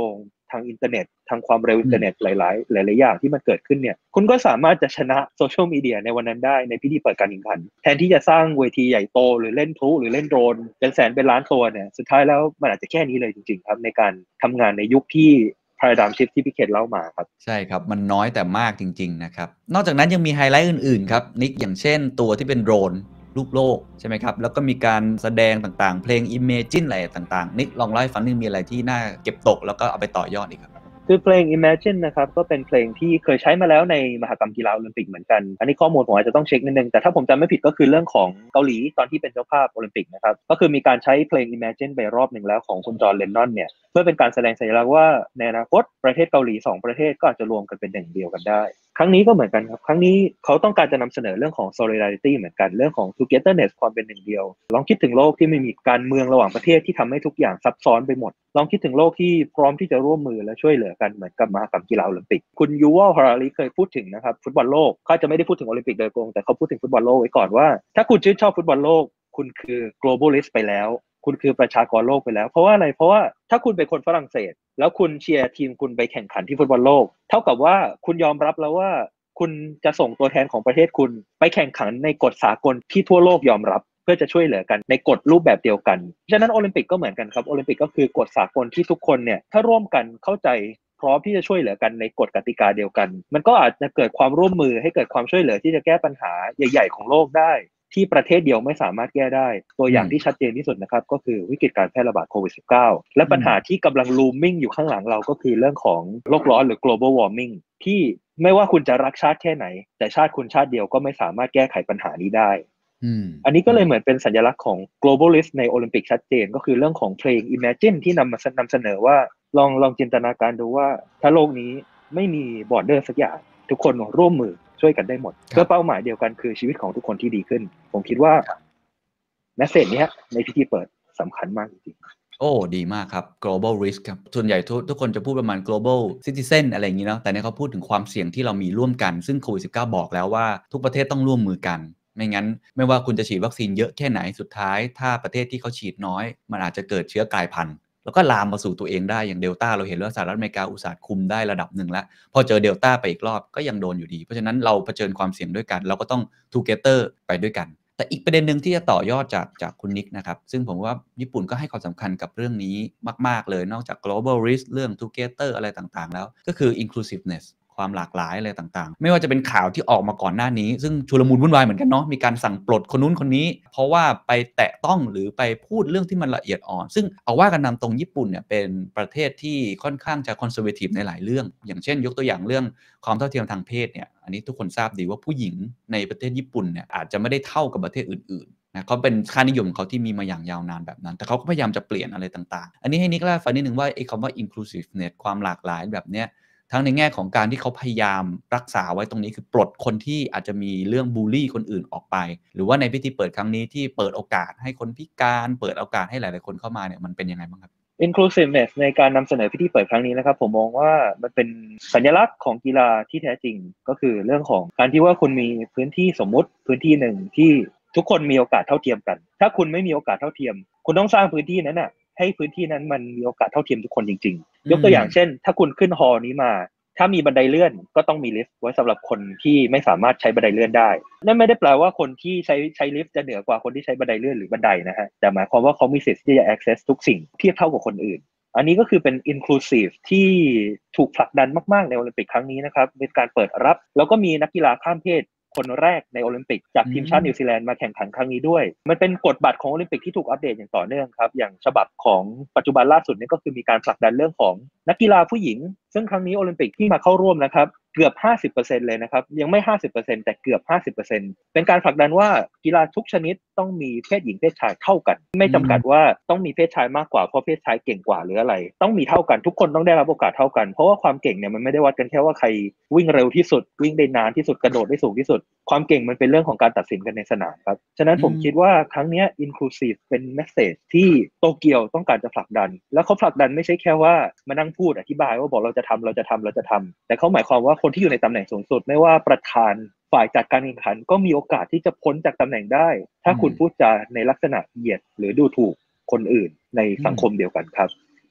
ทางอินเทอร์เน็ตทางความเร็วอินเทอร์เน็ตหลายอย่างที่มันเกิดขึ้นเนี่ยคุณก็สามารถจะชนะโซเชียลมีเดียในวันนั้นได้ในพิธีเปิดการแข่งขันแทนที่จะสร้างเวทีใหญ่โตหรือเล่นพลุหรือเล่นโดรนเป็นแสนเป็นล้านตัวเนี่ยสุดท้ายแล้วมันอาจจะแค่นี้เลยจริงๆครับในการทำงานในยุคที่paradigm shift ที่พี่เคนเล่ามาครับใช่ครับมันน้อยแต่มากจริงๆนะครับนอกจากนั้นยังมีไฮไลท์อื่นๆครับนิกอย่างเช่นตัวที่เป็นโดรนรูปโลกใช่ไหมครับแล้วก็มีการแสดงต่างๆเพลง Imagine อะไรต่างๆนิกลองเล่าให้ฟังนิดมีอะไรที่น่าเก็บตกแล้วก็เอาไปต่อยอดอีกครับคือเพลง Imagine นะครับก็เป็นเพลงที่เคยใช้มาแล้วในมหกรรมกีฬาโอลิมปิกเหมือนกันอันนี้ข้อมูลผมอาจจะต้องเช็คนิดนึงแต่ถ้าผมจำไม่ผิดก็คือเรื่องของเกาหลีตอนที่เป็นเจ้าภาพโอลิมปิกนะครับก็คือมีการใช้เพลง Imagine ไปรอบหนึ่งแล้วของคุณจอห์นเลนนอนเนี่ยเพื่อเป็นการแสดงสัญลักษณ์ว่าในอนาคตประเทศเกาหลี2ประเทศก็อาจจะรวมกันเป็นหนึ่งเดียวกันได้ครั้งนี้ก็เหมือนกันครับครั้งนี้เขาต้องการจะนำเสนอเรื่องของ solidarity เหมือนกันเรื่องของ togetherness ความเป็นหนึ่งเดียวลองคิดถึงโลกที่ไม่มีการเมืองระหว่างประเทศที่ทำให้ทุกอย่างซับซ้อนไปหมดลองคิดถึงโลกที่พร้อมที่จะร่วมมือและช่วยเหลือกันเหมือนกับมหกรรมกีฬาโอลิมปิกคุณยูวัล ฮาราริเคยพูดถึงนะครับฟุตบอลโลกเขาจะไม่ได้พูดถึงโอลิมปิกโดยตรงแต่เขาพูดถึงฟุตบอลโลกไว้ก่อนว่าถ้าคุณชื่นชอบฟุตบอลโลกคุณคือ globalist ไปแล้วคุณคือประชากรโลกไปแล้วเพราะว่าอะไรเพราะว่าถ้าคุณเป็นคนฝรั่งเศสแล้วคุณเชียร์ทีมคุณไปแข่งขันที่ฟุตบอลโลกเท่ากับว่าคุณยอมรับแล้วว่าคุณจะส่งตัวแทนของประเทศคุณไปแข่งขันในกฎสากลที่ทั่วโลกยอมรับเพื่อจะช่วยเหลือกันในกฎรูปแบบเดียวกันฉะนั้นโอลิมปิกก็เหมือนกันครับโอลิมปิกก็คือกฎสากลที่ทุกคนเนี่ยถ้าร่วมกันเข้าใจพร้อมที่จะช่วยเหลือกันในกฎกติกาเดียวกันมันก็อาจจะเกิดความร่วมมือให้เกิดความช่วยเหลือที่จะแก้ปัญหาใหญ่ๆของโลกได้ที่ประเทศเดียวไม่สามารถแก้ได้ตัวอย่างที่ชัดเจนที่สุดนะครับก็คือวิกฤตการแพร่ระบาดโควิด -19 และปัญหาที่กำลังลูมมิ่งอยู่ข้างหลังเราก็คือเรื่องของโลกร้อนหรือ global warming ที่ไม่ว่าคุณจะรักชาติแค่ไหนแต่ชาติคุณชาติเดียวก็ไม่สามารถแก้ไขปัญหานี้ได้อันนี้ก็เลยเหมือนเป็นสัญลักษณ์ของ globalist ในโอลิมปิกชัดเจนก็คือเรื่องของเพลง Imagine ที่นำเสนอว่าลองจินตนาการดูว่าถ้าโลกนี้ไม่มีบอร์เดอร์สักอย่างทุกคนร่วมมือช่วยกันได้หมดเพื่อเป้าหมายเดียวกันคือชีวิตของทุกคนที่ดีขึ้นผมคิดว่าเมสเสจนี้ในพิธีเปิดสำคัญมากจริงโอ้ดีมากครับ global risk ครับส่วนใหญ่ทุกคนจะพูดประมาณ global citizen อะไรอย่างนี้เนาะแต่เนี่ยเขาพูดถึงความเสี่ยงที่เรามีร่วมกันซึ่งโควิด -19 บอกแล้วว่าทุกประเทศต้องร่วมมือกันไม่งั้นไม่ว่าคุณจะฉีดวัคซีนเยอะแค่ไหนสุดท้ายถ้าประเทศที่เขาฉีดน้อยมันอาจจะเกิดเชื้อกลายพันธุ์แล้วก็ลามมาสู่ตัวเองได้อย่างเดลต้าเราเห็นว่าสหรัฐอเมริกาอุตสาห์คุมได้ระดับหนึ่งแล้วพอเจอเดลต้าไปอีกรอบก็ยังโดนอยู่ดีเพราะฉะนั้นเราเผชิญความเสี่ยงด้วยกันเราก็ต้อง together ไปด้วยกันแต่อีกประเด็นหนึ่งที่จะต่อยอดจากคุณนิกนะครับซึ่งผมว่าญี่ปุ่นก็ให้ความสำคัญกับเรื่องนี้มากๆเลยนอกจาก global risk เรื่อง together อะไรต่างๆแล้วก็คือ inclusiveness ความหลากหลายอะไรต่างๆไม่ว่าจะเป็นข่าวที่ออกมาก่อนหน้านี้ซึ่งชุลมุนวุ่นวายเหมือนกันเนาะมีการสั่งปลดคนนู้นคนนี้เพราะว่าไปแตะต้องหรือไปพูดเรื่องที่มันละเอียดอ่อนซึ่งเอาว่ากันนำตรงญี่ปุ่นเนี่ยเป็นประเทศที่ค่อนข้างจะ conservative ในหลายเรื่องอย่างเช่นยกตัวอย่างเรื่องความเท่าเทียมทางเพศเนี่ยอันนี้ทุกคนทราบดีว่าผู้หญิงในประเทศญี่ปุ่นเนี่ยอาจจะไม่ได้เท่ากับประเทศอื่นๆนะเขาเป็นค่านิยมเขาที่มีมาอย่างยาวนานแบบนั้นแต่เขาก็พยายามจะเปลี่ยนอะไรต่างๆอันนี้ให้นิกเล่าให้ฟังนิดนึงว่าไอ้คำว่า inclusiveness ความหลากหลายแบบเนี้ยทั้งในแง่ของการที่เขาพยายามรักษาไว้ตรงนี้คือปลดคนที่อาจจะมีเรื่องบูลลี่คนอื่นออกไปหรือว่าในพิธีเปิดครั้งนี้ที่เปิดโอกาสให้คนพิการเปิดโอกาสให้หลายๆคนเข้ามาเนี่ยมันเป็นยังไงบ้างครับ inclusiveness ในการนำเสนอพิธีเปิดครั้งนี้นะครับผมมองว่ามันเป็นสัญลักษณ์ของกีฬาที่แท้จริงก็คือเรื่องของการที่ว่าคุณมีพื้นที่สมมุติพื้นที่หนึ่งที่ทุกคนมีโอกาสเท่าเทียมกันถ้าคุณไม่มีโอกาสเท่าเทียมคุณต้องสร้างพื้นที่นั้นน่ะให้พื้นที่นั้นมันมีโอกาสเท่าเทียมทุกคนจริงๆยกตัวอย่างเช่นถ้าคุณขึ้นฮอลล์นี้มาถ้ามีบันไดเลื่อนก็ต้องมีลิฟต์ไว้สำหรับคนที่ไม่สามารถใช้บันไดเลื่อนได้นั่นไม่ได้แปลว่าคนที่ใช้ลิฟต์จะเหนือกว่าคนที่ใช้บันไดเลื่อนหรือบันไดนะฮะแต่หมายความว่าเขามีสิทธิ์ที่จะ access ทุกสิ่งเทียบเท่ากับคนอื่นอันนี้ก็คือเป็น inclusive ที่ถูกผลักดันมากๆในโอลิมปิกครั้งนี้นะครับเป็นการเปิดรับแล้วก็มีนักกีฬาข้ามเพศคนแรกในโอลิมปิกจากทีมชาตินิวซีแลนด์มาแข่งขันครั้งนี้ด้วยมันเป็นกฎบัตรของโอลิมปิกที่ถูกอัปเดตอย่างต่อเนื่องครับอย่างฉบับของปัจจุบันล่าสุดนี่ก็คือมีการผลักดันเรื่องของนักกีฬาผู้หญิงซึ่งครั้งนี้โอลิมปิกที่มาเข้าร่วมนะครับเกือบ 50% เลยนะครับยังไม่ 50% แต่เกือบ 50% เป็นการผลักดันว่ากีฬาทุกชนิดต้องมีเพศหญิงเพศชายเท่ากันไม่จำกัดว่าต้องมีเพศชายมากกว่าเพราะเพศชายเก่งกว่าหรืออะไรต้องมีเท่ากันทุกคนต้องได้รับโอกาสเท่ากันเพราะว่าความเก่งเนี่ยมันไม่ได้วัดกันแค่ว่าใครวิ่งเร็วที่สุดวิ่งได้นานที่สุดกระโดดได้สูงที่สุดความเก่งมันเป็นเรื่องของการตัดสินกันในสนามครับฉะนั้นผมคิดว่าครั้งนี้ inclusive เป็นเมสเสจที่โตเกียวต้องการจะผลักดันแล้วเขาผลักดันไม่ใช่แค่ว่ามานั่งพูดอธิบายว่าบอกเราจะทำแต่เขาหมายความว่าคนที่อยู่ในตำแหน่งสูงสุดไม่ว่าประธานฝ่ายจัดการแข่งขันก็มีโอกาสที่จะพ้นจากตำแหน่งได้ถ้าคุณพูดจาในลักษณะเหยียดหรือดูถูกคนอื่นในสังคมเดียวกันครับ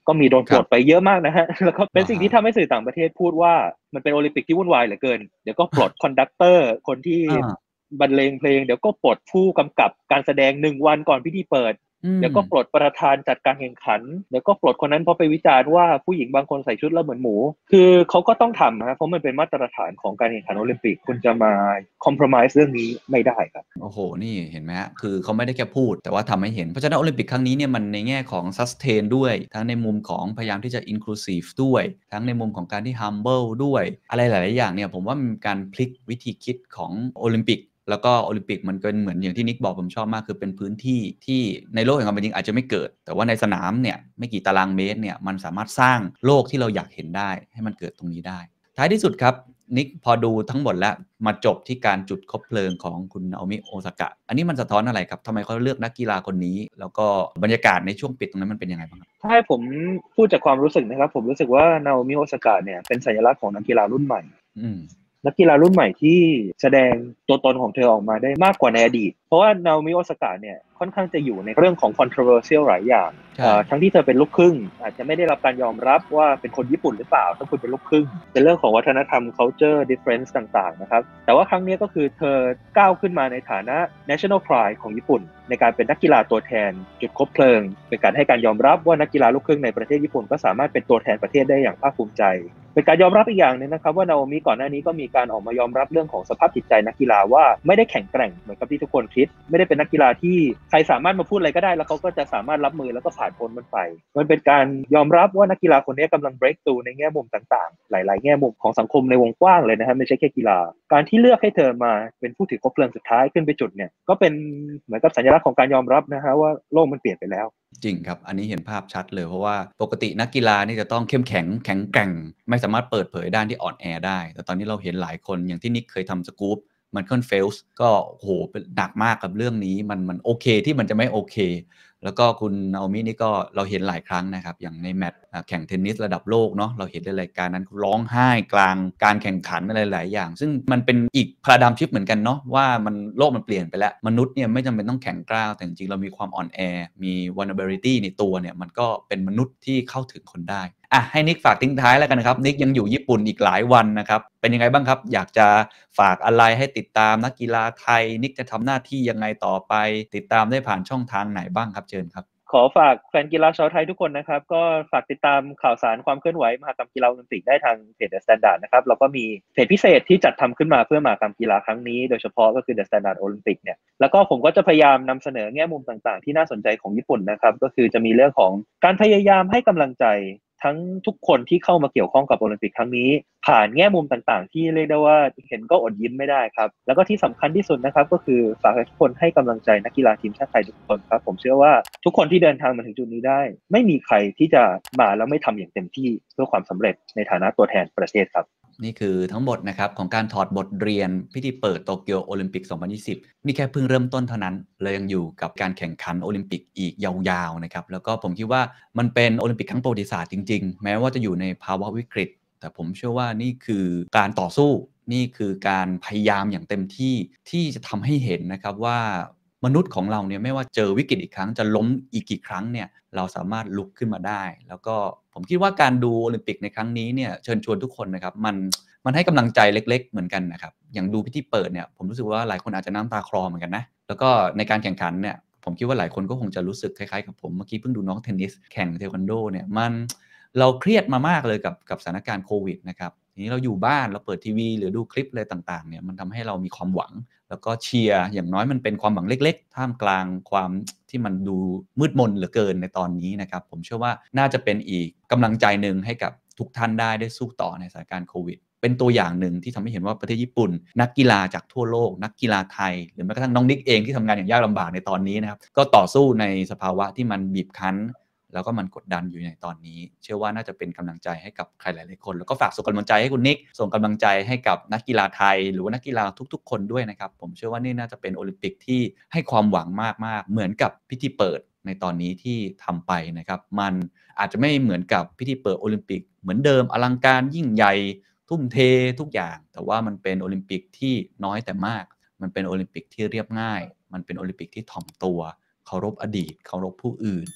ก็มีโดนปคลรับดไปเยอะมากนะฮะ แล้วก็เป็นอ่าสิ่งฮะที่ทำให้สื่อต่างประเทศพูดว่ามันเป็นโอลิมปิกที่วุ่นวายเหลือเกินเดี๋ยวก็ปลดคอนดักเตอร์คนที่อ่าบรรเลงเพลงเดี๋ยวก็ปลดผู้กำกับการแสดง1วันก่อนพิธีเปิดอืเดี๋ยวมก็ปลดประธานจัดการแข่งขันเดี๋ยวก็ปลดคนนั้นเพราะไปวิจารณ์ว่าผู้หญิงบางคนใส่ชุดแล้วเหมือนหมูคือเขาก็ต้องทำนะเพราะมันเป็นมาตรฐานของการแข่งขันโอลิมปิกคุณจะมาคอมเพลมไพร์เรื่องนี้ไม่ได้ครับโอ้โห นี่เห็นไหมฮะ คือเขาไม่ได้แค่พูด แต่ว่าทำให้เห็น เพราะฉะนั้นโอลิมปิกครั้งนี้เนี่ยมันในแง่ของ sustain ด้วย ทั้งในมุมของพยายามที่จะ inclusive ด้วย ทั้งในมุมของการที่ humble ด้วย อะไรหลาย ๆ อย่างเนี่ยผมว่ามันมีการพลิกวิธีคิดของโอลิมปิก แล้วก็โอลิมปิกมันเป็นเหมือนอย่างที่นิกบอกผมชอบมากคือเป็นพื้นที่ที่ในโลกแห่งความเป็นจริงอาจจะไม่เกิด แต่ว่าในสนามเนี่ยไม่กี่ตารางเมตรเนี่ยมันสามารถสร้างโลกที่เราอยากเห็นได้ให้มันเกิดตรงนี้ได้ ท้ายที่สุดครับนิกพอดูทั้งหมดแล้วมาจบที่การจุดคบเพลิงของคุณนาโอมิโอซากะอันนี้มันสะท้อนอะไรครับทำไมเขาเลือกนักกีฬาคนนี้แล้วก็บรรยากาศในช่วงปิดตรงนั้นมันเป็นยังไงบ้างครับถ้าให้ผมพูดจากความรู้สึกนะครับผมรู้สึกว่านาโอมิโอซากะเนี่ยเป็นสัญลักษณ์ของนักกีฬารุ่นใหม่อืมนักกีฬารุ่นใหม่ที่แสดงตัวตนของเธอออกมาได้มากกว่าในอดีตเพราะว่านาโอมิโอซากะเนี่ยค่อนข้างจะอยู่ในเรื่องของ controversial หลายอย่างใช่ทั้งที่เธอเป็นลูกครึ่งอาจจะไม่ได้รับการยอมรับว่าเป็นคนญี่ปุ่นหรือเปล่าถ้าคุณเป็นลูกครึ่งเป็นเรื่องของวัฒนธรรม culture difference ต่างๆนะครับแต่ว่าครั้งนี้ก็คือเธอก้าวขึ้นมาในฐานะ national pride ของญี่ปุ่นในการเป็นนักกีฬาตัวแทนจุดคบเพลิงเป็นการให้การยอมรับว่านักกีฬาลูกครึ่งในประเทศญี่ปุ่นก็สามารถเป็นตัวแทนประเทศได้อย่างภาคภูมิใจเป็นการยอมรับอีกอย่างนึงนะครับว่านาโอมิก่อนหน้านี้ก็มีการออกมายอมรับเรื่องของสภาพจิตใจนักกีฬาว่าไม่ได้แข็งแกร่งเหมือนกับที่ทุกคนคิดไม่ได้เป็นนักกีฬาที่ใครสามารถมาพูดอะไรก็ได้แล้วเขาก็จะสามารถรับมือแล้วก็ผ่านพ้นมันไปมันเป็นการยอมรับว่านักกีฬาคนนี้กำลัง break through ในแง่มุมต่างๆหลายๆแง่มุมของสังคมในวงกว้างเลยนะครับไม่ใช่แค่กีฬาการที่เลือกให้เธอมาเป็นผู้ถือคบเพลิงสุดท้ายขึ้นไปจุดเนี่ยก็เป็นเหมือนกับสัญลักษณ์ของการยอมรับนะฮะว่าโลกมันเปลี่ยนไปแล้วจริงครับอันนี้เห็นภาพชัดเลยเพราะว่าปกตินักกีฬานี่จะต้องเข้มแข็งแข็งแกร่งไม่สามารถเปิดเผยด้านที่อ่อนแอได้แต่ตอนนี้เราเห็นหลายคนอย่างที่นิกเคยทำสกู๊ปมันคอนเฟลส์ก็โหเป็นหนักมากกับเรื่องนี้มันโอเคที่มันจะไม่โอเคแล้วก็คุณนาโอมินี่ก็เราเห็นหลายครั้งนะครับอย่างในแมตช์แข่งเทนนิสระดับโลกเนาะเราเห็นในรายการนั้นร้องไห้กลางการแข่งขันอะไรหลายอย่างซึ่งมันเป็นอีกพาราไดม์ชิฟต์เหมือนกันเนาะว่ามันโลกมันเปลี่ยนไปแล้วมนุษย์เนี่ยไม่จำเป็นต้องแข็งกร้าวแต่จริงๆเรามีความอ่อนแอมี vulnerability ในตัวเนี่ยมันก็เป็นมนุษย์ที่เข้าถึงคนได้ให้นิกฝากทิ้งท้ายแล้วกันนะครับนิกยังอยู่ญี่ปุ่นอีกหลายวันนะครับเป็นยังไงบ้างครับอยากจะฝากอะไรให้ติดตามนักกีฬาไทยนิกจะทำหน้าที่ยังไงต่อไปติดตามได้ผ่านช่องทางไหนบ้างครับเชิญครับขอฝากแฟนกีฬาชาวไทยทุกคนนะครับก็ฝากติดตามข่าวสารความเคลื่อนไหวมหกรรมกีฬาโอลิมปิกได้ทางเพจ The Standard นะครับแล้วก็มีเพจพิเศษที่จัดทำขึ้นมาเพื่อมหกรรมกีฬาครั้งนี้โดยเฉพาะก็คือ The Standard Olympic เนี่ยแล้วก็ผมก็จะพยายามนำเสนอแง่มุมต่างๆที่น่าสนใจของญี่ปุ่นนะครับก็คือจะมีเรื่องของการพยายามให้กำลังใจทั้งทุกคนที่เข้ามาเกี่ยวข้องกับโอลิมปิกครั้งนี้ผ่านแง่มุมต่างๆที่เรียกได้ว่าเห็นก็อดยิ้มไม่ได้ครับแล้วก็ที่สำคัญที่สุดนะครับก็คือฝากให้ทุกคนให้กำลังใจนักกีฬาทีมชาติไทยทุกคนครับผมเชื่อว่าทุกคนที่เดินทางมาถึงจุดนี้ได้ไม่มีใครที่จะมาแล้วไม่ทำอย่างเต็มที่เพื่อความสำเร็จในฐานะตัวแทนประเทศครับนี่คือทั้งหมดนะครับของการถอดบทเรียนพิธีเปิดโตเกียวโอลิมปิก 2020 นี่แค่เพิ่งเริ่มต้นเท่านั้นเลยยังอยู่กับการแข่งขันโอลิมปิกอีกยาวๆนะครับแล้วก็ผมคิดว่ามันเป็นโอลิมปิกครั้งประวัติศาสตร์จริงๆแม้ว่าจะอยู่ในภาวะวิกฤตแต่ผมเชื่อว่านี่คือการต่อสู้นี่คือการพยายามอย่างเต็มที่ที่จะทำให้เห็นนะครับว่ามนุษย์ของเราเนี่ยไม่ว่าเจอวิกฤตอีกครั้งจะล้มอีกกี่ครั้งเนี่ยเราสามารถลุกขึ้นมาได้แล้วก็ผมคิดว่าการดูโอลิมปิกในครั้งนี้เนี่ยเชิญชวนทุกคนนะครับมันให้กำลังใจเล็กๆเหมือนกันนะครับอย่างดูพิธีเปิดเนี่ยผมรู้สึกว่าหลายคนอาจจะน้ำตาคลอเหมือนกันนะแล้วก็ในการแข่งขันเนี่ยผมคิดว่าหลายคนก็คงจะรู้สึกคล้ายๆกับผมเมื่อกี้เพิ่งดูน้องเทนนิสแข่งเทควันโดเนี่ยเราเครียดมามากเลยกับสถานการณ์โควิดนะครับทีนี้เราอยู่บ้านเราเปิดทีวีหรือดูคลิปอะไรต่างๆเนี่ยมันทำให้เรามีความหวังแล้วก็เชียร์อย่างน้อยมันเป็นความหวังเล็กๆท่ามกลางความที่มันดูมืดมนเหลือเกินในตอนนี้นะครับผมเชื่อว่าน่าจะเป็นอีกกำลังใจหนึ่งให้กับทุกท่านได้สู้ต่อในสถานการณ์โควิดเป็นตัวอย่างหนึ่งที่ทำให้เห็นว่าประเทศญี่ปุ่นนักกีฬาจากทั่วโลกนักกีฬาไทยหรือแม้กระทั่งน้องนิกเองที่ทำงานอย่างยากลำบากในตอนนี้นะครับก็ต่อสู้ในสภาวะที่มันบีบคั้นแล้วก็มันกดดันอยู่ในตอนนี้เชื่อว่าน่าจะเป็นกำลังใจให้กับใครหลายๆคนแล้วก็ฝากส่งกำลังใจให้คุณนิกส่งกำลังใจให้กับนักกีฬาไทยหรือว่านักกีฬาทุกๆคนด้วยนะครับผมเชื่อว่านี่น่าจะเป็นโอลิมปิกที่ให้ความหวังมากๆเหมือนกับพิธีเปิดในตอนนี้ที่ทำไปนะครับมันอาจจะไม่เหมือนกับพิธีเปิดโอลิมปิกเหมือนเดิมอลังการยิ่งใหญ่ทุ่มเททุกอย่างแต่ว่ามันเป็นโอลิมปิกที่น้อยแต่มากมันเป็นโอลิมปิกที่เรียบง่ายมันเป็นโอลิมปิกที่ถ่อมตัวเคารพอดีตเคารพผู้อื่น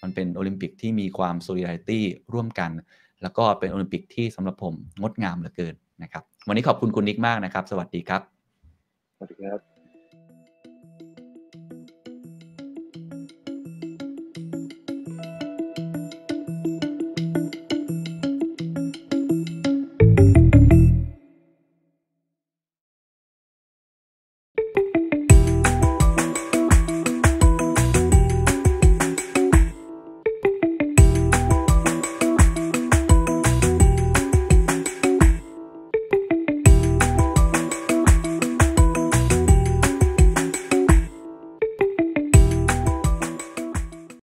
มันเป็นโอลิมปิกที่มีความ solidarity ร่วมกันแล้วก็เป็นโอลิมปิกที่สำหรับผมงดงามเหลือเกินนะครับวันนี้ขอบคุณคุณนิกมากนะครับสวัสดีครับสวัสดีครับ